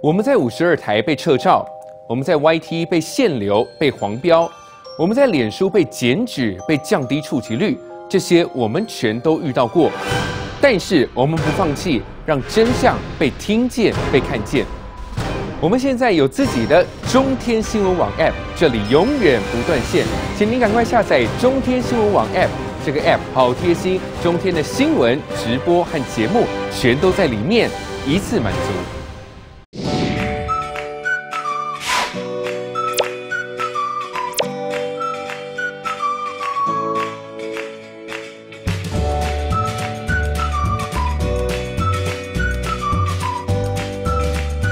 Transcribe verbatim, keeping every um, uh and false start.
我们在五十二台被撤照，我们在 Y T 被限流、被黄标，我们在脸书被检举、被降低触及率，这些我们全都遇到过。但是我们不放弃，让真相被听见、被看见。我们现在有自己的中天新闻网 App， 这里永远不断线，请您赶快下载中天新闻网 App。这个 App 好贴心，中天的新闻、直播和节目全都在里面，一次满足。